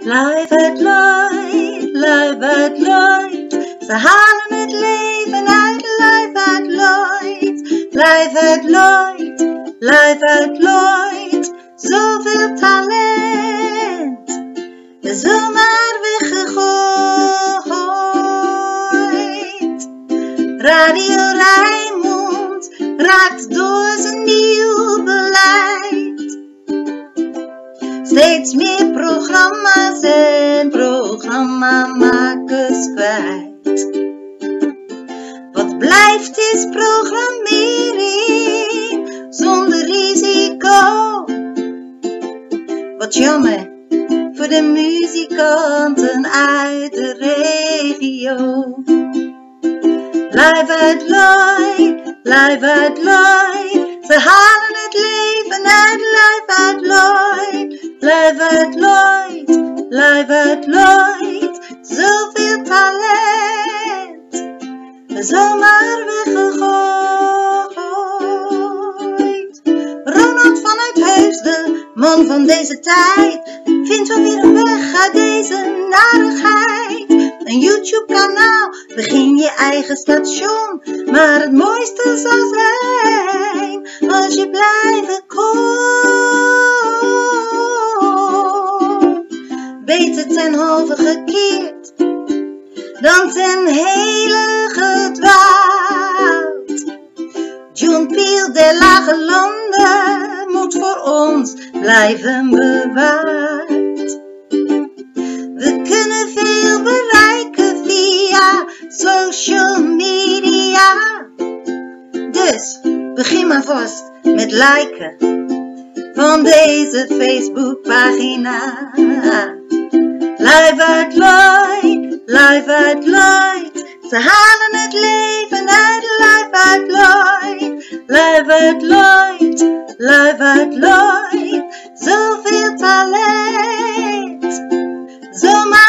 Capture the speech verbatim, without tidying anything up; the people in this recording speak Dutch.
Live uit Lloyd, live uit Lloyd. Ze halen het leven uit, live uit Lloyd. Live uit Lloyd, live uit Lloyd. Zoveel talent, zomaar weggegooid. Radio Rijnmond raakt door zijn nieuw beleid. Steeds meer programma's en programmamakers kwijt. Wat blijft is programmering zonder risico. Wat jammer voor de muzikanten uit de regio. Live uit Lloyd, live uit Lloyd. Ze halen het leven uit, live uit Lloyd. Live uit Lloyd, live uit Lloyd. Zoveel talent, zomaar weggegooid. Ronald vanuit Heusden, man van deze tijd, vindt wel weer een weg uit deze narigheid. Een YouTube kanaal, begin je eigen station. Maar het mooiste zou zijn als je blijven kon. Beter ten halve gekeerd dan ten hele gedwaald. John Peel der lage landen moet voor ons blijven bewaard. We kunnen veel bereiken via social media. Dus begin maar vast met liken van deze Facebookpagina. Live uit Lloyd, live uit Lloyd. Ze halen het leven uit, live uit Lloyd. Live uit Lloyd, live uit Lloyd. Zoveel talent, zomaar